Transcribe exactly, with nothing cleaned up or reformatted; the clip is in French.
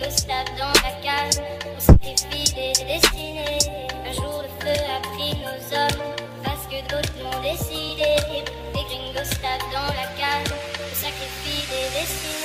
gringos tapent dans la cave, on sacrifie des destinées. Un jour le feu a pris nos hommes, parce que d'autres l'ont décidé. Les gringos tapent dans la cave, on sacrifie des destinées.